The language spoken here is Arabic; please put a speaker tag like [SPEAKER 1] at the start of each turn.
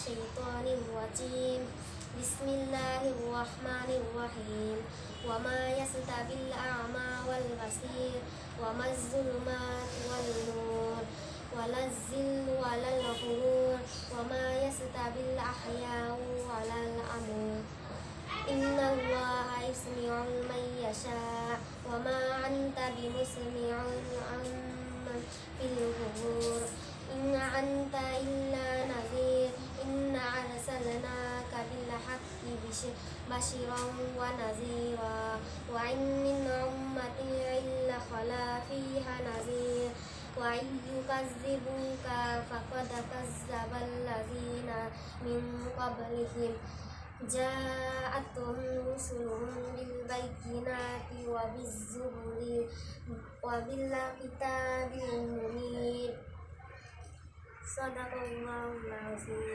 [SPEAKER 1] الشيطان الرجيم بسم الله الرحمن الرحيم وما يستوي الأعمى والبصير وما الظلمات والنور ولا الظل ولا الحرور وما يستوي الأحياء ولا الأموات إن الله يسمع من يشاء وما أنت بمسمع من في القبور إن أنت إلا نذير إنا أرسلناك بالحق بشيرا ونذيرا وإن من أمة إلا خلا فيها نذير وإن يكذبوك فقد كذب الذين من قبلهم جاءتهم رسلهم بالبينات وبالزبر وبالكتاب المنير صدق الله العظيم